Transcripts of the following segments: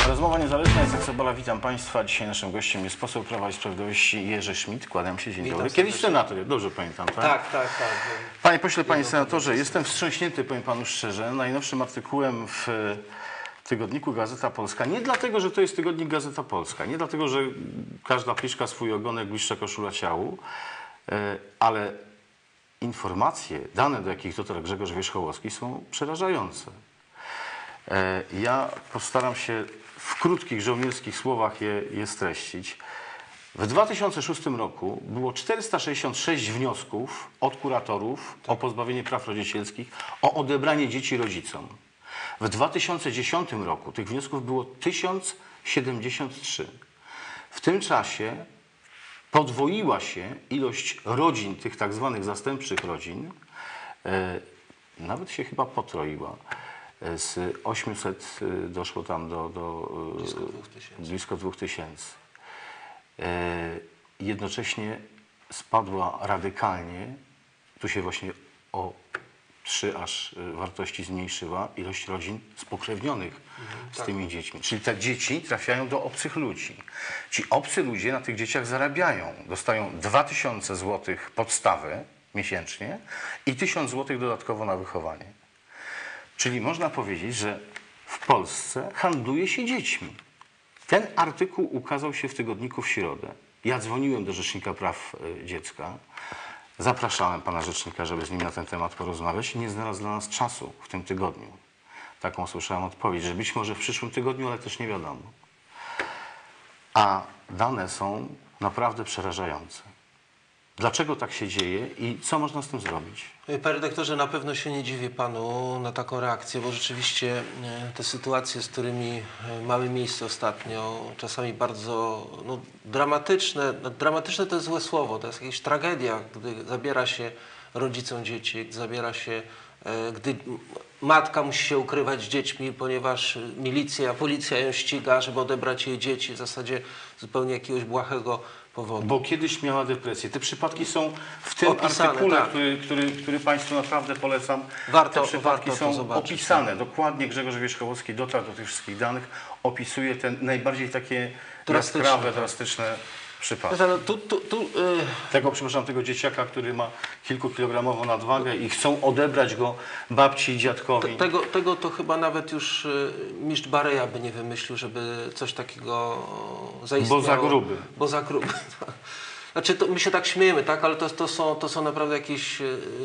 Rozmowa niezależna jest Akcebola. Witam Państwa. Dzisiaj naszym gościem jest poseł Prawa i Sprawiedliwości Jerzy Schmidt. Kłaniam się, dzień dobry. Kiedyś senator, dobrze pamiętam, tak? Tak. Panie pośle, panie senatorze, jestem wstrząśnięty, powiem panu szczerze, najnowszym artykułem w tygodniku Gazeta Polska. Nie dlatego, że to jest tygodnik Gazeta Polska, nie dlatego, że każda pliszka swój ogonek, bliższa koszula ciału, ale informacje, dane, do jakich dotarł Grzegorz Wierzchołowski, są przerażające. Ja postaram się w krótkich, żołnierskich słowach je streścić. W 2006 roku było 466 wniosków od kuratorów o pozbawienie praw rodzicielskich, o odebranie dzieci rodzicom. W 2010 roku tych wniosków było 1073. W tym czasie podwoiła się ilość rodzin, tych tak zwanych zastępczych rodzin, nawet się chyba potroiła. Z 800 doszło tam do blisko 2000. Jednocześnie spadła radykalnie, tu się właśnie o 3 aż wartości zmniejszyła, ilość rodzin spokrewnionych z tymi dziećmi. Czyli te dzieci trafiają do obcych ludzi. Ci obcy ludzie na tych dzieciach zarabiają. Dostają 2000 zł podstawy miesięcznie i 1000 zł dodatkowo na wychowanie. Czyli można powiedzieć, że w Polsce handluje się dziećmi. Ten artykuł ukazał się w tygodniku w środę. Ja dzwoniłem do Rzecznika Praw Dziecka. Zapraszałem pana rzecznika, żeby z nim na ten temat porozmawiać. Nie znalazł dla nas czasu w tym tygodniu. Taką słyszałem odpowiedź, że być może w przyszłym tygodniu, ale też nie wiadomo. A dane są naprawdę przerażające. Dlaczego tak się dzieje i co można z tym zrobić? Panie redaktorze, na pewno się nie dziwię panu na taką reakcję, bo rzeczywiście te sytuacje, z którymi mamy miejsce ostatnio, czasami bardzo dramatyczne. Dramatyczne to jest złe słowo, to jest jakaś tragedia, gdy zabiera się rodzicom dzieci, gdy matka musi się ukrywać z dziećmi, ponieważ policja ją ściga, żeby odebrać jej dzieci w zasadzie zupełnie jakiegoś błahego powodu. Bo kiedyś miała depresję. Te przypadki są w tym opisane, artykule, tak, który Państwu naprawdę polecam. Warto, te przypadki warto są opisane. Dokładnie Grzegorz Wierzchołowski dotarł do tych wszystkich danych, opisuje te najbardziej takie jaskrawe, drastyczne przypadki. Tego dzieciaka, który ma kilkukilogramową nadwagę i chcą odebrać go babci i dziadkowi. Tego to chyba nawet już mistrz Bareja by nie wymyślił, żeby coś takiego zaistniało. Bo za gruby. Znaczy, my się tak śmiejemy, tak? Ale to są naprawdę jakieś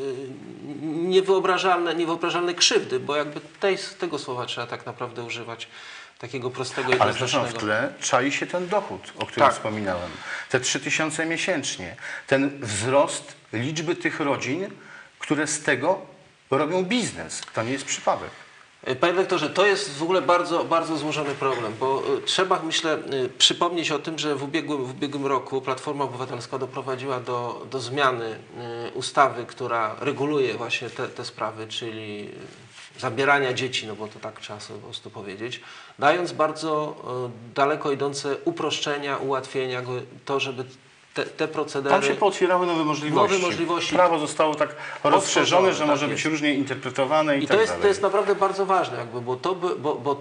niewyobrażalne krzywdy, bo jakby tego słowa trzeba tak naprawdę używać. Takiego prostego, ale przepraszam, w tle czai się ten dochód, o którym wspominałem. Te 3000 miesięcznie. Ten wzrost liczby tych rodzin, które z tego robią biznes. To nie jest przypadek. Panie doktorze, to jest w ogóle bardzo, bardzo złożony problem, bo trzeba, myślę, przypomnieć o tym, że w ubiegłym roku Platforma Obywatelska doprowadziła do zmiany ustawy, która reguluje właśnie te sprawy, czyli zabierania dzieci, no bo to tak trzeba sobie po prostu powiedzieć, dając bardzo daleko idące uproszczenia, ułatwienia, to, żeby te procedery... Tam się pootwierały nowe możliwości. Prawo zostało tak rozszerzone, że może być różnie interpretowane i tak dalej. To jest naprawdę bardzo ważne, bo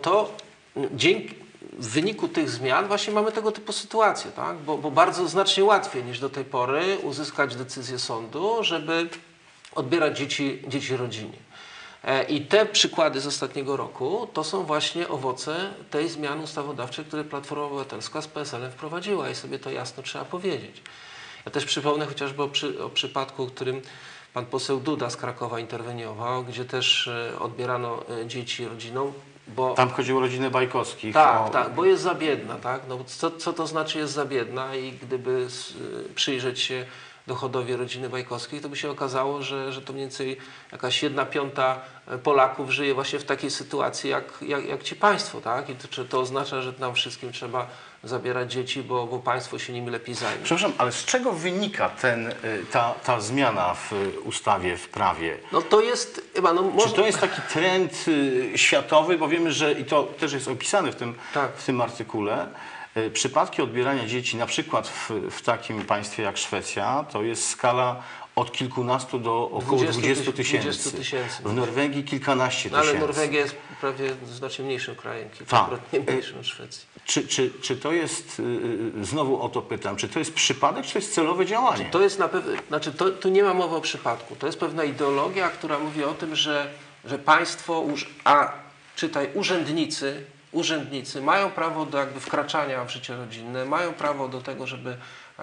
w wyniku tych zmian właśnie mamy tego typu sytuacje, tak? Bo bardzo znacznie łatwiej niż do tej pory uzyskać decyzję sądu, żeby odbierać dzieci rodzinie. I te przykłady z ostatniego roku to są właśnie owoce tej zmiany ustawodawczej, które Platforma Obywatelska z PSL-em wprowadziła i sobie to jasno trzeba powiedzieć. Ja też przypomnę chociażby o przypadku, w którym pan poseł Duda z Krakowa interweniował, gdzie też odbierano dzieci rodzinom. Bo tam chodziło o rodzinę Bajkowskich. Tak, bo jest za biedna. Tak? No, co to znaczy jest za biedna i gdyby przyjrzeć się dochodowi rodziny Bajkowskich, to by się okazało, że to mniej więcej jakaś 1/5 Polaków żyje właśnie w takiej sytuacji jak ci państwo, tak? I to oznacza, że nam wszystkim trzeba zabierać dzieci, bo państwo się nimi lepiej zajmie. Przepraszam, ale z czego wynika ta zmiana w ustawie, w prawie? No to jest chyba... Czy to jest taki trend światowy, bo wiemy, że i to też jest opisane w tym artykule, przypadki odbierania dzieci, na przykład w takim państwie jak Szwecja, to jest skala od kilkunastu do około 20 tysięcy. W Norwegii kilkanaście No, ale tysięcy. Norwegia jest prawie znacznie mniejszym krajem, kilkakrotnie mniejszym od Szwecji. Czy to jest, znowu o to pytam, czy to jest przypadek, czy to jest celowe działanie? To jest na pewno, znaczy tu nie ma mowy o przypadku. To jest pewna ideologia, która mówi o tym, że państwo, czytaj, urzędnicy mają prawo do jakby wkraczania w życie rodzinne, mają prawo do tego, żeby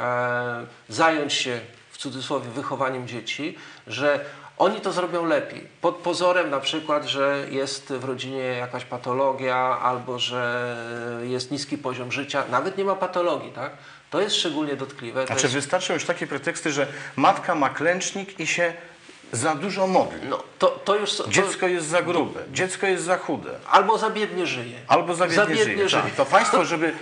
zająć się w cudzysłowie wychowaniem dzieci, że oni to zrobią lepiej. Pod pozorem na przykład, że jest w rodzinie jakaś patologia albo że jest niski poziom życia. Nawet nie ma patologii, tak? To jest szczególnie dotkliwe. Znaczy wystarczą już takie preteksty, że matka ma klęcznik i się za dużo modli. No, to już... Dziecko jest za grube, dziecko jest za chude. Albo za biednie żyje. Albo za biednie żyje. Tak. To państwo,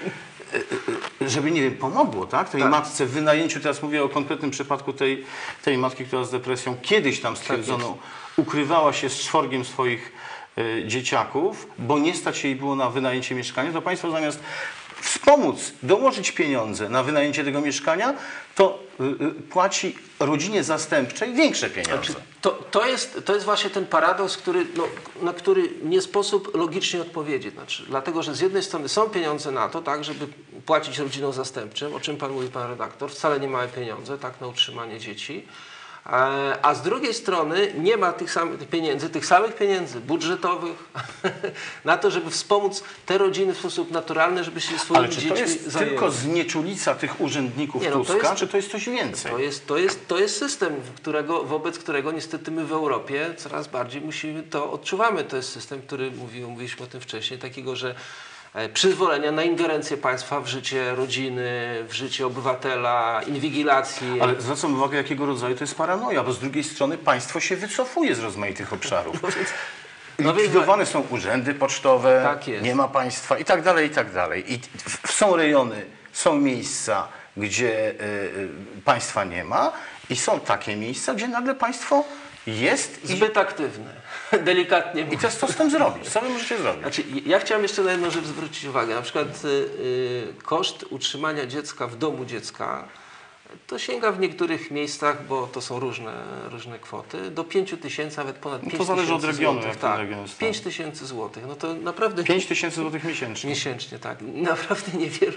żeby nie wiem, pomogło, tak? Tej matce w wynajęciu, teraz mówię o konkretnym przypadku tej matki, która z depresją kiedyś tam stwierdzono, ukrywała się z czworgiem swoich dzieciaków, bo nie stać jej było na wynajęcie mieszkania, to państwo zamiast wspomóc, dołożyć pieniądze na wynajęcie tego mieszkania, to płaci rodzinie zastępczej większe pieniądze. To jest właśnie ten paradoks, na który nie sposób logicznie odpowiedzieć. Znaczy, dlatego, że z jednej strony są pieniądze na to, tak, żeby płacić rodzinom zastępczym, o czym pan mówi, pan redaktor, wcale nie małe pieniądze, tak, na utrzymanie dzieci. A z drugiej strony nie ma tych samych pieniędzy budżetowych na to, żeby wspomóc te rodziny w sposób naturalny, żeby się swoimi dziećmi zajęły. Ale czy to jest tylko znieczulica tych urzędników Tuska, czy to jest coś więcej? To jest system, wobec którego niestety my w Europie coraz bardziej odczuwamy. To jest system, który mówiliśmy o tym wcześniej, takiego, że przyzwolenia na ingerencję państwa w życie rodziny, w życie obywatela, inwigilacji. Ale zwracam uwagę, jakiego rodzaju to jest paranoja, bo z drugiej strony państwo się wycofuje z rozmaitych obszarów. Likwidowane są urzędy pocztowe, tak nie ma państwa i tak dalej, i tak dalej. I są rejony, są miejsca, gdzie państwa nie ma i są takie miejsca, gdzie nagle państwo jest zbyt aktywne. Delikatnie mówiąc. I teraz co z tym zrobić? Co wy możecie zrobić? Znaczy, ja chciałem jeszcze na jedną rzecz zwrócić uwagę. Na przykład koszt utrzymania dziecka w domu dziecka to sięga w niektórych miejscach, bo to są różne kwoty, do 5 tysięcy, nawet ponad 5 tysięcy. To zależy od regionu, złotych, jak tak, ten region jest. 5 tysięcy złotych. No to naprawdę... 5 tysięcy złotych miesięcznie. Miesięcznie, tak. Naprawdę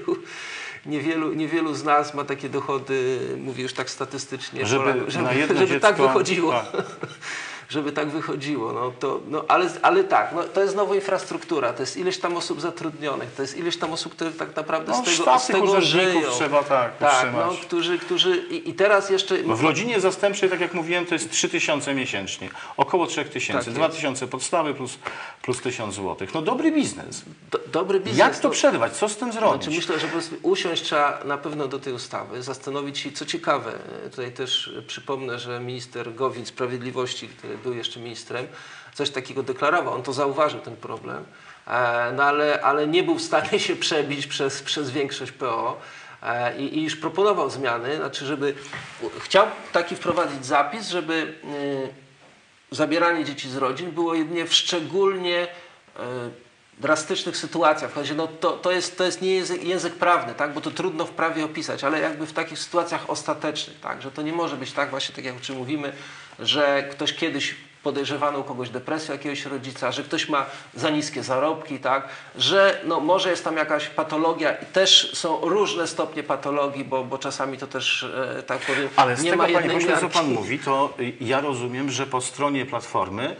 niewielu z nas ma takie dochody, mówię już tak statystycznie, żeby tak wychodziło. Tak. Żeby tak wychodziło. Ale tak, to jest znowu infrastruktura, to jest ileś tam osób zatrudnionych, to jest ileś tam osób, które tak naprawdę z tego żyją. Trzeba utrzymać. Którzy i teraz jeszcze... W rodzinie zastępczej, tak jak mówiłem, to jest 3 tysiące miesięcznie. Około 3 tysięcy. Tak 2 tysiące podstawy plus 1000 złotych. No dobry biznes. Dobry biznes. Jak to przerwać? Co z tym zrobić? Znaczy myślę, że po prostu usiąść trzeba na pewno do tej ustawy, zastanowić się, co ciekawe, tutaj też przypomnę, że minister Gowin Sprawiedliwości, który był jeszcze ministrem, coś takiego deklarował, on to zauważył, ten problem, no ale nie był w stanie się przebić przez większość PO i już proponował zmiany, znaczy chciał taki wprowadzić zapis, żeby zabieranie dzieci z rodzin było jedynie w szczególnie drastycznych sytuacjach. To jest nie język prawny, tak? Bo to trudno w prawie opisać, ale jakby w takich sytuacjach ostatecznych, tak? Że to nie może być tak, właśnie tak jak o czym mówimy, że ktoś kiedyś podejrzewano u kogoś depresję jakiegoś rodzica, że ktoś ma za niskie zarobki, tak? Że może jest tam jakaś patologia i też są różne stopnie patologii, bo czasami to też, tak powiem, ale z nie tego, ma jednej panie pośle, co pan miarki. mówi, to ja rozumiem, że po stronie Platformy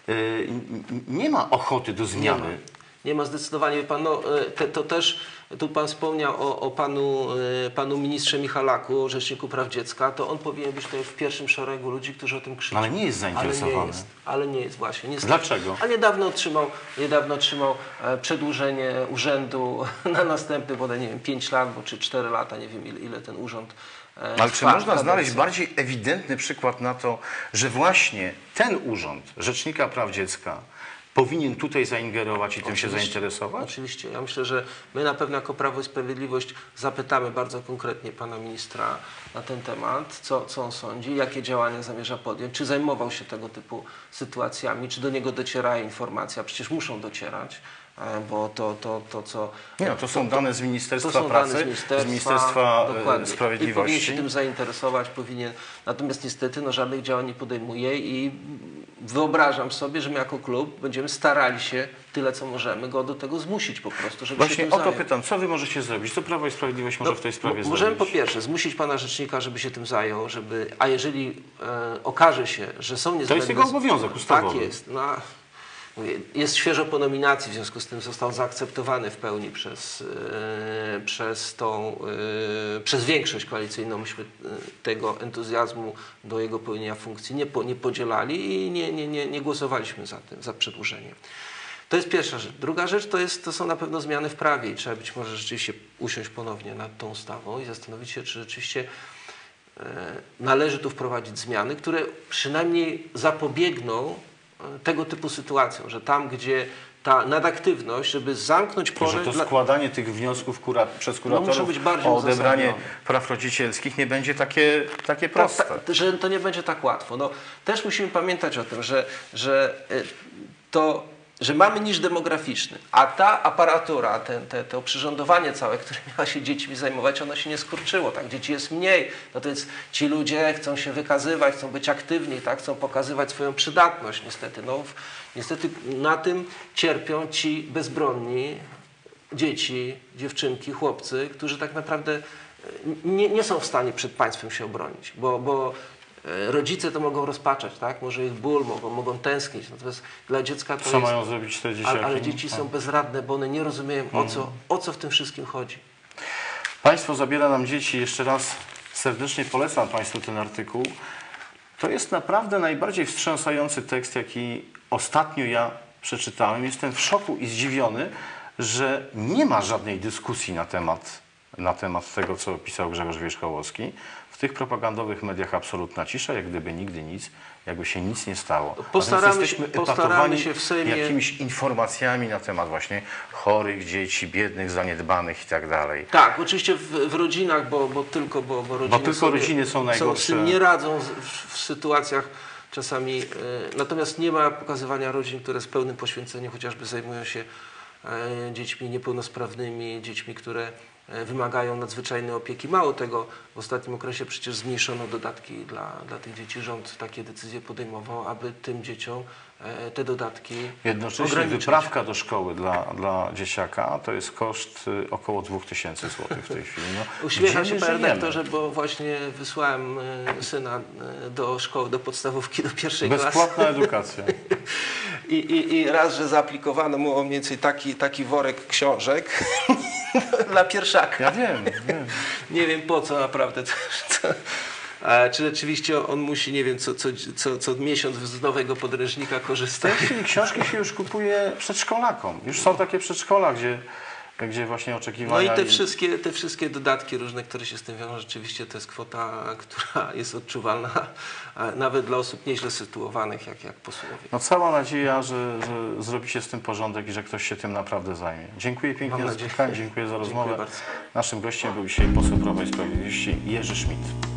nie ma ochoty do zmiany. Nie ma zdecydowanie. Pan, to też, tu pan wspomniał o panu ministrze Michalaku, rzeczniku praw dziecka, to on powinien być tutaj w pierwszym szeregu ludzi, którzy o tym krzyczą. Ale nie jest zainteresowany. Ale nie jest właśnie. Niestety. Dlaczego? A niedawno otrzymał przedłużenie urzędu na następny, bodaj nie wiem, 5 lat, czy 4 lata, nie wiem ile ten urząd ale czy można znaleźć bardziej ewidentny przykład na to, że właśnie ten urząd Rzecznika Praw Dziecka powinien tutaj zaingerować i tym się zainteresować? Oczywiście. Ja myślę, że my na pewno jako Prawo i Sprawiedliwość zapytamy bardzo konkretnie pana ministra na ten temat, co on sądzi, jakie działania zamierza podjąć, czy zajmował się tego typu sytuacjami, czy do niego dociera informacja, przecież muszą docierać, bo to co... Nie, no, to są dane z Ministerstwa To są Pracy, dane z Ministerstwa dokładnie. Sprawiedliwości. I powinien się tym zainteresować, powinien. Natomiast niestety żadnych działań nie podejmuje i wyobrażam sobie, że my jako klub będziemy starali się tyle, co możemy, go do tego zmusić po prostu, żeby się Właśnie tym o to zajął. pytam, co wy możecie zrobić? Co Prawo i Sprawiedliwość może w tej sprawie zrobić? Możemy po pierwsze zmusić pana rzecznika, żeby się tym zajął, a jeżeli okaże się, że są niezbędne... To jest jego obowiązek ustawowy. Tak jest. No, mówię, jest świeżo po nominacji, w związku z tym został zaakceptowany w pełni przez większość koalicyjną. Myśmy tego entuzjazmu do jego pełnienia funkcji nie podzielali i nie głosowaliśmy za przedłużeniem. To jest pierwsza rzecz. Druga rzecz to są na pewno zmiany w prawie i trzeba być może rzeczywiście usiąść ponownie nad tą ustawą i zastanowić się, czy rzeczywiście należy tu wprowadzić zmiany, które przynajmniej zapobiegną tego typu sytuacjom, że tam, gdzie ta nadaktywność, żeby zamknąć porę... Że to składanie tych wniosków przez kuratorów muszą być bardziej o odebranie uzasadnione. praw rodzicielskich nie będzie takie proste. Że to nie będzie tak łatwo. No, też musimy pamiętać o tym, że mamy niż demograficzny, a ta aparatura, to oprzyrządowanie całe, które miało się dziećmi zajmować, ono się nie skurczyło. Tak? Dzieci jest mniej. No to jest, ci ludzie chcą się wykazywać, chcą być aktywni, tak? Chcą pokazywać swoją przydatność niestety. No, niestety na tym cierpią ci bezbronni dzieci, dziewczynki, chłopcy, którzy tak naprawdę nie są w stanie przed państwem się obronić, bo rodzice to mogą rozpaczać, tak? Może ich ból, mogą tęsknić, natomiast dla dziecka to Co jest... mają zrobić te dzieciaki? Ale dzieci są bezradne, bo one nie rozumieją, o co w tym wszystkim chodzi. Państwo zabiera nam dzieci. Jeszcze raz serdecznie polecam Państwu ten artykuł. To jest naprawdę najbardziej wstrząsający tekst, jaki ostatnio ja przeczytałem. Jestem w szoku i zdziwiony, że nie ma żadnej dyskusji na temat tego, co pisał Grzegorz Wierzchołowski. W tych propagandowych mediach absolutna cisza, jak gdyby nigdy nic, jakby się nic nie stało. Postaramy się w Sejmie jakimiś informacjami na temat właśnie chorych dzieci, biednych, zaniedbanych i tak dalej. Tak, oczywiście w rodzinach, bo rodziny są najgorsze. sobie nie radzą w sytuacjach czasami, natomiast nie ma pokazywania rodzin, które z pełnym poświęceniem chociażby zajmują się dziećmi niepełnosprawnymi, dziećmi, które wymagają nadzwyczajnej opieki. Mało tego, w ostatnim okresie przecież zmniejszono dodatki dla tych dzieci. Rząd takie decyzje podejmował, aby tym dzieciom te dodatki jednocześnie ograniczyć. Wyprawka do szkoły dla dzieciaka to jest koszt około 2000 zł w tej chwili. No, uśmiecham się, panie redaktorze, bo właśnie wysłałem syna do szkoły, do podstawówki, do pierwszej klasy. Bezpłatna edukacja. I raz, że zaaplikowano mu mniej więcej taki worek książek dla pierwszaka. Ja wiem. Nie wiem po co naprawdę. Czy rzeczywiście on musi, nie wiem, co miesiąc z nowego podręcznika korzystać? W tej chwili książki się już kupuje przedszkolakom. Już są takie przedszkola, gdzie właśnie oczekiwania... No i te wszystkie dodatki różne, które się z tym wiążą, rzeczywiście to jest kwota, która jest odczuwalna nawet dla osób nieźle sytuowanych, jak posłowie. No cała nadzieja, że zrobicie z tym porządek i że ktoś się tym naprawdę zajmie. Dziękuję pięknie za spotkanie, dziękuję za rozmowę. Bardzo. Naszym gościem był dzisiaj poseł Prawa i Sprawiedliwości Jerzy Schmidt.